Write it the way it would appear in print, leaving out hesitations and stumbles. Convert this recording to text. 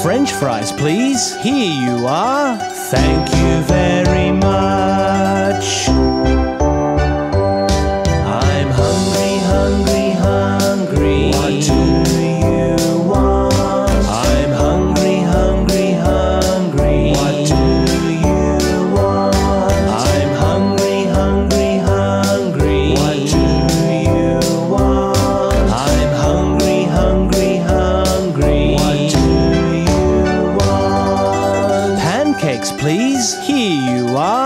French fries, please. Here you are. Thank you very much. I'm hungry, hungry, hungry. What do you want? I'm hungry, hungry, hungry. What do you want? I'm hungry, hungry, hungry. What do you want? I'm hungry, hungry, hungry. What do you want? Pancakes, please. Here you are.